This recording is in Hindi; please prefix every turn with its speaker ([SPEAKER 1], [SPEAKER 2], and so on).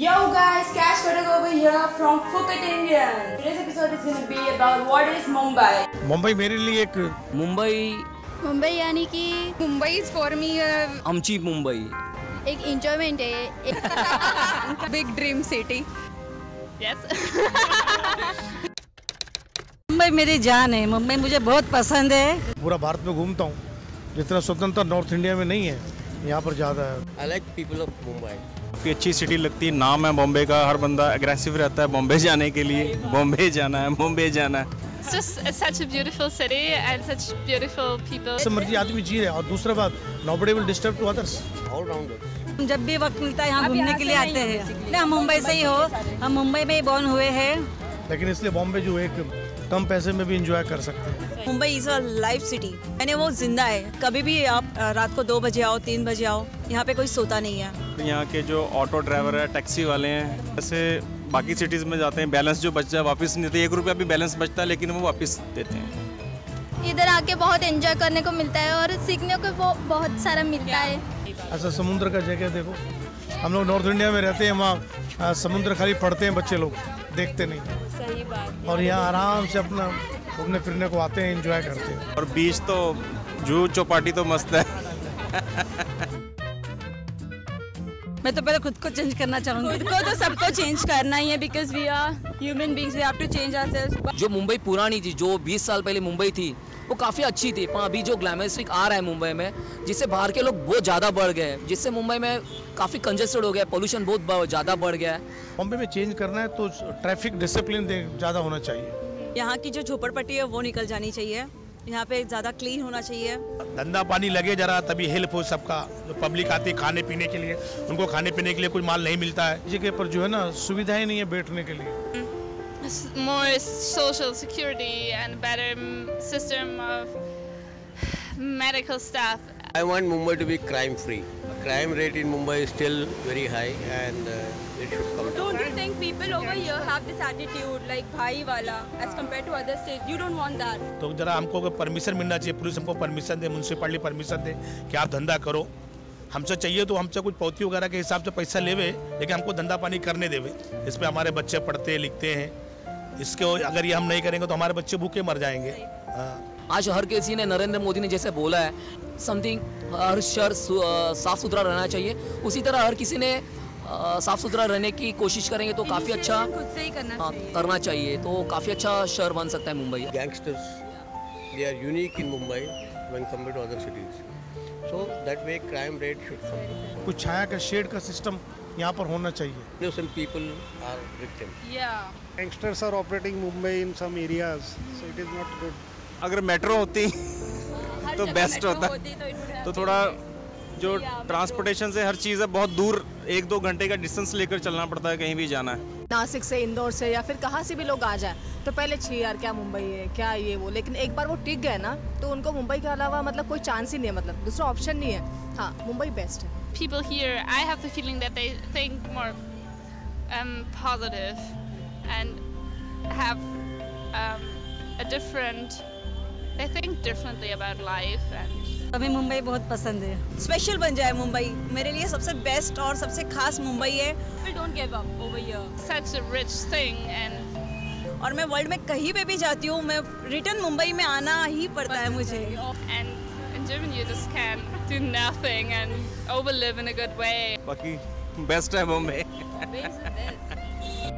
[SPEAKER 1] Yo guys, Cash Kotak over here from Phuket, India. Today's episode is going to be about what is Mumbai.
[SPEAKER 2] Mumbai मेरे लिए एक
[SPEAKER 3] मुंबई यानी कि मुंबई इज फॉर मी
[SPEAKER 4] आमची मुंबई
[SPEAKER 3] एक एंजॉयमेंट है, एक big dream city. Yes
[SPEAKER 5] Mumbai मेरी जान है। मुंबई मुझे बहुत पसंद है।
[SPEAKER 2] पूरा भारत में घूमता हूँ, जितना स्वतंत्रता नॉर्थ इंडिया में नहीं है, यहाँ पर ज़्यादा है।
[SPEAKER 4] I like people of Mumbai.
[SPEAKER 6] काफ़ी अच्छी सिटी लगती है। नाम है बॉम्बे का, हर बंदा एग्रेसिव रहता है बॉम्बे जाने के लिए, बॉम्बे जाना है, मुंबई जाना है।
[SPEAKER 7] It's just such a beautiful city and such beautiful people.
[SPEAKER 2] सब मर्जी आदमी जी रहे, और दूसरा बात, nobody will disturb to others.
[SPEAKER 4] All rounder.
[SPEAKER 5] हम जब भी वक्त मिलता है यहाँ घूमने के लिए आते हैं। नहीं, हम मुंबई से ही हो, हम मुंबई में ही बॉर्न हुए हैं।
[SPEAKER 2] लेकिन इसलिए बॉम्बे जो एक कम पैसे में भी इंजॉय कर सकते हैं।
[SPEAKER 5] Mumbai is a life city, यानी वो जिंदा है। कभी भी आप रात को 2 बजे आओ, 3 बजे आओ, यहाँ पे कोई सोता नहीं है।
[SPEAKER 6] यहाँ के जो ऑटो ड्राइवर है, टैक्सी वाले हैं, जैसे बाकी सिटीज़ में जाते हैं, बैलेंस जो बचता है वापस नहीं देते। 1 रुपया भी बैलेंस बचता है, लेकिन वो वापस देते हैं।
[SPEAKER 3] इधर आके बहुत एंजॉय करने को मिलता है और सीखने को वो बहुत सारा मिलता है।
[SPEAKER 2] ऐसा समुद्र का जगह देखो, हम लोग नॉर्थ इंडिया में रहते हैं, वहाँ समुद्र खाली पढ़ते हैं बच्चे लोग, देखते नहीं।
[SPEAKER 3] सही बात।
[SPEAKER 2] और यहाँ आराम से अपना घूमने फिरने को आते हैं, एंजॉय करते हैं।
[SPEAKER 6] और बीच तो जूहू चौपाटी तो मस्त है।
[SPEAKER 5] मैं तो पहले खुद को चेंज करना चाहूँगी।
[SPEAKER 3] खुद को तो सबको चेंज करना ही है, because we are human beings, we have to change ourselves.
[SPEAKER 4] जो मुंबई पुरानी थी, जो 20 साल पहले मुंबई थी, वो काफ़ी अच्छी थी। पर अभी जो ग्लैमरिस्टिक आ रहा है मुंबई में, जिससे बाहर के लोग बहुत ज़्यादा बढ़ गए हैं, जिससे मुंबई में काफ़ी कंजेस्टेड हो गया, पोल्यूशन बहुत ज़्यादा बढ़ गया है।
[SPEAKER 2] बॉम्बे में चेंज करना है तो ट्रैफिक डिसिप्लिन ज़्यादा होना चाहिए।
[SPEAKER 5] यहाँ की जो झोपड़पट्टी है वो निकल जानी चाहिए। यहाँ पे ज़्यादा क्लीन होना चाहिए।
[SPEAKER 8] धंधा पानी लगे जरा, तभी हेल्प हो सबका। जो पब्लिक आती है खाने पीने के लिए, उनको खाने पीने के लिए कुछ माल नहीं मिलता है।
[SPEAKER 2] जगह पर जो है ना, सुविधाएं नहीं है बैठने के लिए।
[SPEAKER 7] More social security and better system of medical staff.
[SPEAKER 4] I want Mumbai to be crime free. Crime rate in Mumbai is still very high and it should come down.
[SPEAKER 3] Don't you think people over here have this attitude like भाई वाला as compared to other states? You don't want that.
[SPEAKER 8] तो जरा हमको परमिशन मिलना चाहिए, पुलिस हमको परमिशन दे, म्यूनसिपालिटी परमिशन दे कि आप धंधा करो। हमसे चाहिए तो हमसे कुछ पौती वगैरह के हिसाब से पैसा लेवे, लेकिन हमको धंधा पानी करने देवे। इस पे हमारे बच्चे पढ़ते लिखते हैं। इसको अगर ये हम नहीं करेंगे तो हमारे बच्चे भूखे मर जाएंगे।
[SPEAKER 4] आज हर किसी ने, नरेंद्र मोदी ने जैसे बोला है, समथिंग हर शहर साफ सुथरा रहना चाहिए, उसी तरह हर किसी ने साफ सुथरा रहने की कोशिश करेंगे तो काफ़ी अच्छा
[SPEAKER 3] खुद से ही
[SPEAKER 4] करना चाहिए, तो काफ़ी अच्छा शहर बन सकता है Mumbai.
[SPEAKER 9] Gangsters, they are unique in Mumbai when compared to other cities. So that way crime rate should come down.
[SPEAKER 2] कुछ छाया का शेड का सिस्टम यहाँ पर होना चाहिए।
[SPEAKER 9] Innocent people are victims.
[SPEAKER 3] Yeah.
[SPEAKER 10] Gangsters are operating Mumbai in some areas, so it is not good.
[SPEAKER 6] अगर मेट्रो होती तो बेस्ट होता। तो थोड़ा जो ट्रांसपोर्टेशन से हर चीज़ है, बहुत दूर 1-2 घंटे का डिस्टेंस लेकर चलना पड़ता है कहीं भी जाना है।
[SPEAKER 11] नासिक से, इंदौर से, या फिर कहाँ से भी लोग आ जाए तो पहले छी यार क्या मुंबई है, क्या ये वो, लेकिन एक बार वो टिक गए ना तो उनको मुंबई के अलावा मतलब कोई चांस ही नहीं है, मतलब दूसरा ऑप्शन नहीं है। हाँ, मुंबई बेस्ट है।
[SPEAKER 7] People here, I have the feeling that they think more positive and have a different. They think differently about life and.
[SPEAKER 5] हमें मुंबई बहुत पसंद है। स्पेशल बन जाए मुंबई, मेरे लिए सबसे बेस्ट और सबसे खास मुंबई है।
[SPEAKER 3] People don't give up over here.
[SPEAKER 7] Such a rich thing and.
[SPEAKER 5] और मैं वर्ल्ड में कहीं पे भी जाती हूँ, मैं रिटर्न मुंबई में आना ही पड़ता है मुझे।
[SPEAKER 7] And in Germany you just can do nothing and overlive in a good way.
[SPEAKER 6] बाकी बेस्ट है मुंबई।